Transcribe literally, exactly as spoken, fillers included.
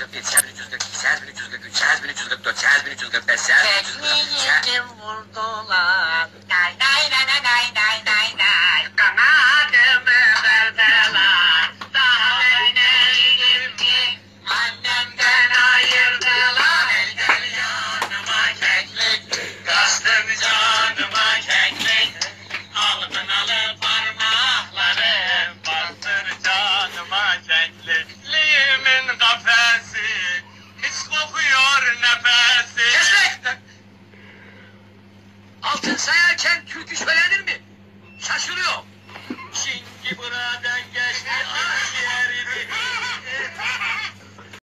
kırk bir, sekiz bin üç yüz kırk iki, sekiz bin üç yüz kırk üç, sekiz bin üç yüz kırk dört, sekiz bin üç yüz kırk beş, sekiz bin üç yüz kırk altı. Tekniğini vurdular. Nay nay nay nay nay nay nay nay. Kanadımı verdiler. Daha öyleydim ki annemden ayırdılar. El gel yanıma keklik. Kastım canıma keklik. Alın alı parmaklarım. Bastır canıma keklikliğimin kafesi. Mis kokuyor nefesi. Kes lan! Altın sayarken türkü söylenir mi? Şaşırıyor.